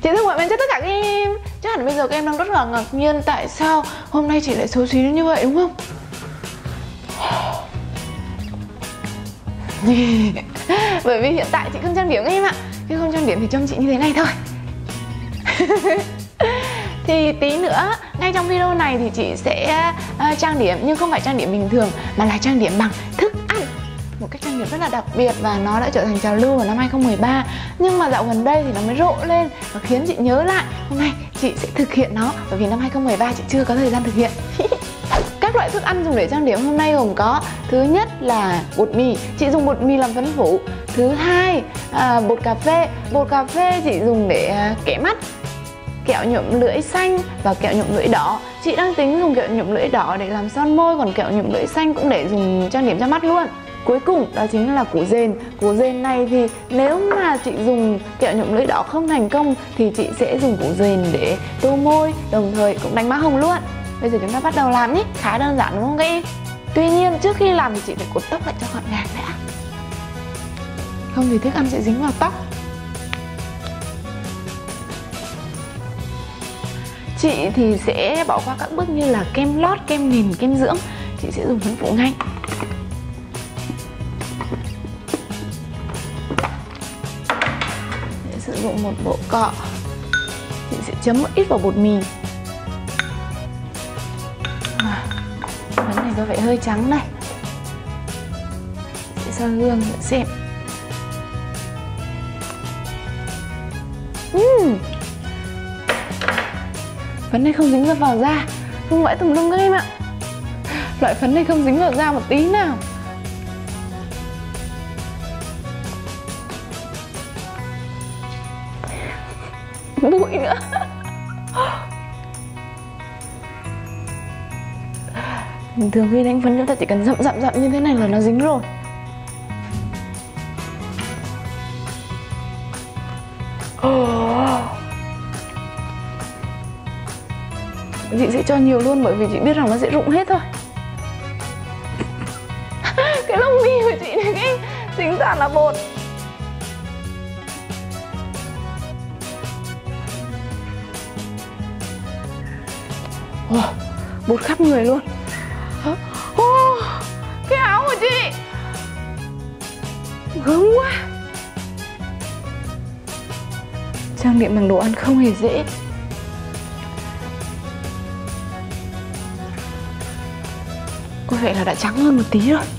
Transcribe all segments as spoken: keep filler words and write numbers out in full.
Chị thân gọi mến cho tất cả các em. Chắc hẳn bây giờ các em đang rất là ngạc nhiên tại sao hôm nay chị lại xấu xí như vậy đúng không? Bởi vì hiện tại chị không trang điểm em ạ. Khi không trang điểm thì trông chị như thế này thôi. Thì tí nữa, ngay trong video này thì chị sẽ uh, trang điểm, nhưng không phải trang điểm bình thường mà là trang điểm bằng thức ăn. Một cách trang điểm rất là đặc biệt và nó đã trở thành trào lưu vào năm hai không một ba. Nhưng mà dạo gần đây thì nó mới rộ lên và khiến chị nhớ lại hôm nay chị sẽ thực hiện nó. Bởi vì năm hai không một ba chị chưa có thời gian thực hiện. Các loại thức ăn dùng để trang điểm hôm nay gồm có: thứ nhất là bột mì, chị dùng bột mì làm phấn phủ. Thứ hai, à, bột cà phê. Bột cà phê chị dùng để à, kẻ mắt, kẹo nhuộm lưỡi xanh và kẹo nhuộm lưỡi đỏ. Chị đang tính dùng kẹo nhuộm lưỡi đỏ để làm son môi, còn kẹo nhuộm lưỡi xanh cũng để dùng trang điểm cho mắt luôn. Cuối cùng đó chính là củ dền. Củ dền này thì nếu mà chị dùng kẹo nhuộm lưỡi đỏ không thành công thì chị sẽ dùng củ dền để tô môi, đồng thời cũng đánh má hồng luôn. Bây giờ chúng ta bắt đầu làm nhé. Khá đơn giản đúng không các em? Tuy nhiên trước khi làm thì chị phải cột tóc lại cho gọn gàng đã. Không thì thức ăn sẽ dính vào tóc. Chị thì sẽ bỏ qua các bước như là kem lót, kem nền, kem dưỡng. Chị sẽ dùng phấn phủ ngay. Để sử dụng một bộ cọ. Chị sẽ chấm một ít vào bột mì. À, phấn này có vẻ hơi trắng này. Chị sẽ soi gương để xem. Uhm. Phấn này không dính ra vào da, không vãi tùm lum các em ạ. Loại phấn này không dính vào da một tí nào. Bụi nữa. Bình thường khi đánh phấn chúng ta chỉ cần dậm dậm dậm như thế này là nó dính rồi. Chị sẽ cho nhiều luôn bởi vì chị biết rằng nó sẽ rụng hết thôi. Cái lông mi của chị này cái chính ra là bột. Oh, bột khắp người luôn. Oh, cái áo của chị gớm quá. Trang điểm bằng đồ ăn không hề dễ. Có vẻ là đã trắng hơn một tí rồi.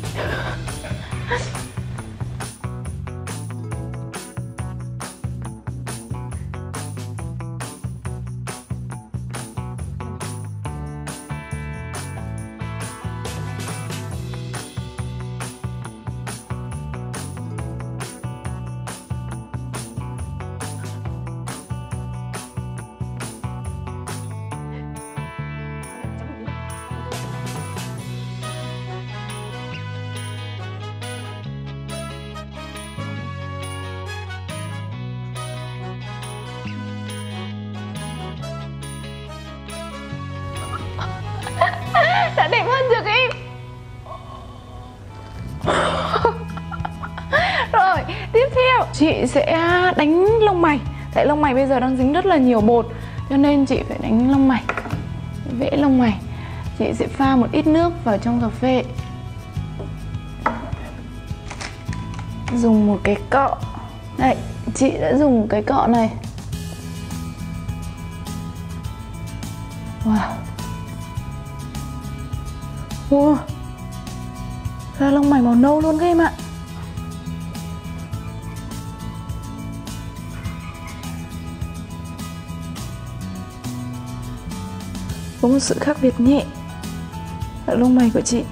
Đã đẹp hơn chưa các em? Rồi, tiếp theo chị sẽ đánh lông mày. Tại lông mày bây giờ đang dính rất là nhiều bột, cho nên chị phải đánh lông mày, vẽ lông mày. Chị sẽ pha một ít nước vào trong cà phê. Dùng một cái cọ. Đây, chị đã dùng cái cọ này. Wow. Wow. Ra lông mày màu nâu luôn các em ạ. Có một sự khác biệt nhẹ ở lông mày của chị.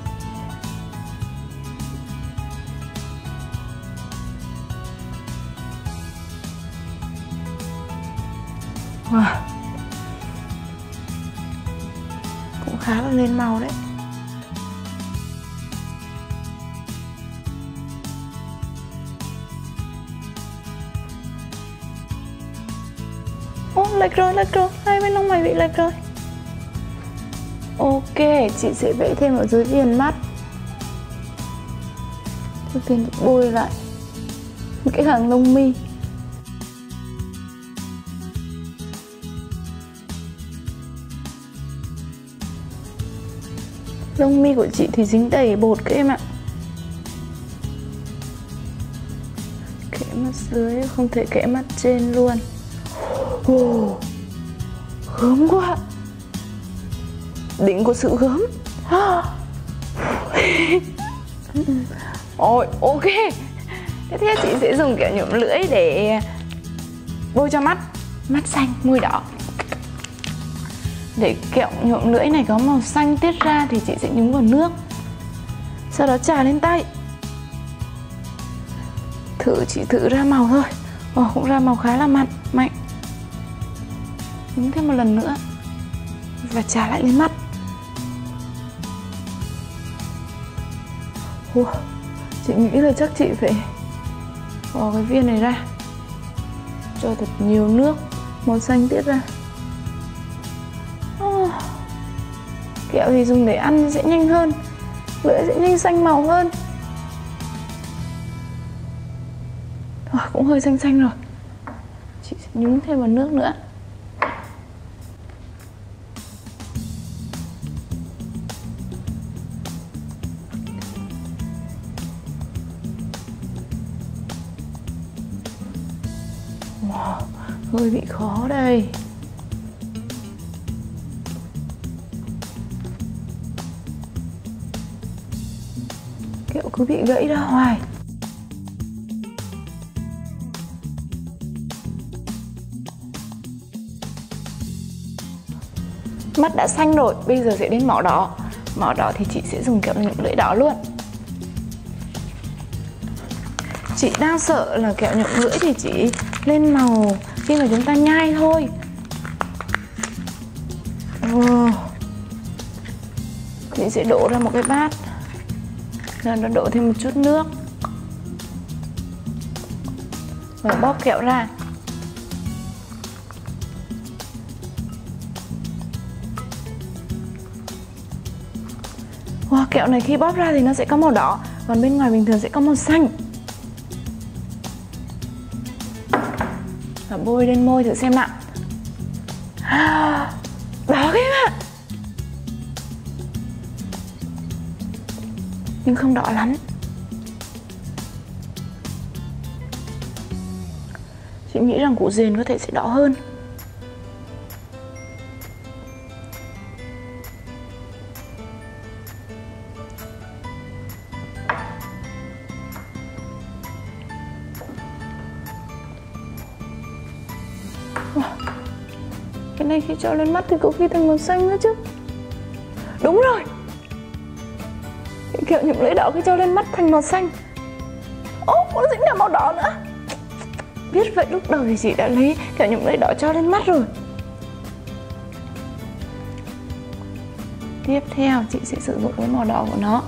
Wow. Cũng khá là lên màu đấy. Ô, lệch rồi, lệch rồi, hai bên lông mày bị lệch rồi. Ok, chị sẽ vẽ thêm ở dưới viền mắt. Trước tiên bôi lại cái hàng lông mi. Lông mi của chị thì dính đầy bột các em ạ. Kẽ mắt dưới không thể kẽ mắt trên luôn. Ồ, gớm quá. Đỉnh của sự gớm. Ôi, ok. Tiếp theo chị sẽ dùng kẹo nhuộm lưỡi để bôi cho mắt. Mắt xanh, môi đỏ. Để kẹo nhuộm lưỡi này có màu xanh tiết ra thì chị sẽ nhúng vào nước, sau đó chà lên tay. Thử chỉ thử ra màu thôi. Ồ, cũng ra màu khá là mặn, mạnh. Nhúng thêm một lần nữa và chà lại lên mắt. Ủa, chị nghĩ là chắc chị phải bỏ cái viên này ra, cho thật nhiều nước màu xanh tiết ra. Oh, kẹo thì dùng để ăn sẽ nhanh hơn, lưỡi sẽ nhanh xanh màu hơn. Oh, cũng hơi xanh xanh rồi. Chị sẽ nhúng thêm vào nước nữa. Wow, hơi bị khó đây. Kẹo cứ bị gãy ra hoài. Mắt đã xanh rồi, bây giờ sẽ đến màu đỏ. Màu đỏ thì chị sẽ dùng kẹo nhuộm lưỡi đỏ luôn. Chị đang sợ là kẹo nhuộm lưỡi thì chỉ lên màu khi mà chúng ta nhai thôi. Wow. Chị sẽ đổ ra một cái bát, rồi nó đổ thêm một chút nước và bóp kẹo ra. Wow, kẹo này khi bóp ra thì nó sẽ có màu đỏ, còn bên ngoài bình thường sẽ có màu xanh. Và bôi lên môi thử xem nào. Đỏ cái bạn, nhưng không đỏ lắm. Chị nghĩ rằng củ dền có thể sẽ đỏ hơn. Cái này khi cho lên mắt thì có khi thành màu xanh nữa chứ. Đúng rồi, cái kẹo nhuộm lưỡi đỏ khi cho lên mắt thành màu xanh. Ô, nó dính cả màu đỏ nữa. Biết vậy lúc đầu thì chị đã lấy kẹo nhuộm lưỡi đỏ cho lên mắt rồi. Tiếp theo chị sẽ sử dụng cái màu đỏ của nó.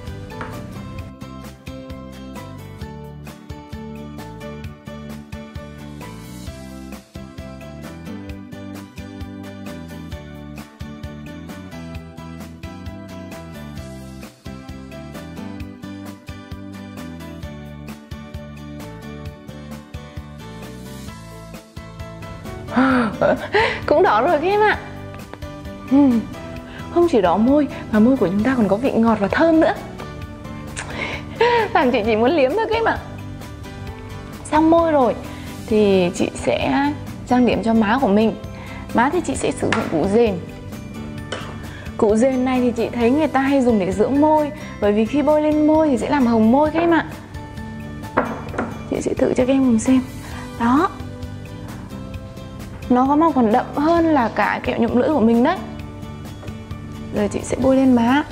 Cũng đỏ rồi các em ạ. uhm. Không chỉ đỏ môi mà môi của chúng ta còn có vị ngọt và thơm nữa, làm chị chỉ muốn liếm thôi các em ạ. Xong môi rồi thì chị sẽ trang điểm cho má của mình. Má thì chị sẽ sử dụng củ dền. Củ dền này thì chị thấy người ta hay dùng để dưỡng môi, bởi vì khi bôi lên môi thì sẽ làm hồng môi các em ạ. Chị sẽ thử cho các em cùng xem. Đó, nó có màu còn đậm hơn là cả kẹo nhuộm lưỡi của mình đấy. Giờ chị sẽ bôi lên má.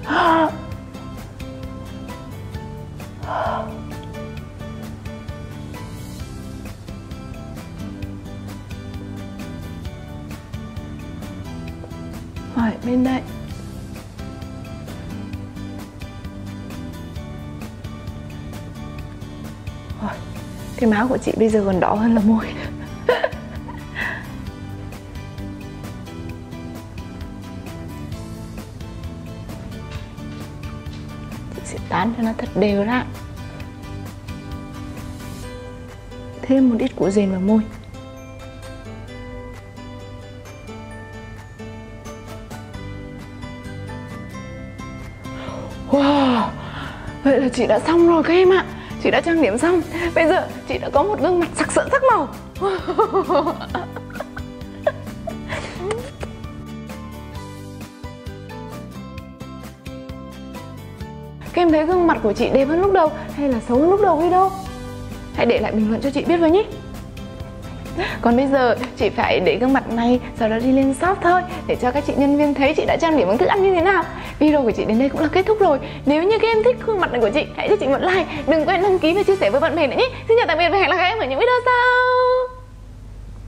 Rồi, bên đây. Rồi, cái má của chị bây giờ còn đỏ hơn là môi. Sẽ tán cho nó thật đều ra. Thêm một ít củ dền vào môi. Wow, vậy là chị đã xong rồi các em ạ. Chị đã trang điểm xong. Bây giờ chị đã có một gương mặt sặc sỡ sắc màu. Các em thấy gương mặt của chị đẹp hơn lúc đầu hay là xấu hơn lúc đầu video? Hãy để lại bình luận cho chị biết với nhé. Còn bây giờ chị phải để gương mặt này sau đó đi lên shop thôi, để cho các chị nhân viên thấy chị đã trang điểm bằng thức ăn như thế nào. Video của chị đến đây cũng là kết thúc rồi. Nếu như các em thích gương mặt này của chị, hãy cho chị một like. Đừng quên đăng ký và chia sẻ với bạn bè nữa nhé. Xin chào tạm biệt và hẹn gặp lại các em ở những video sau.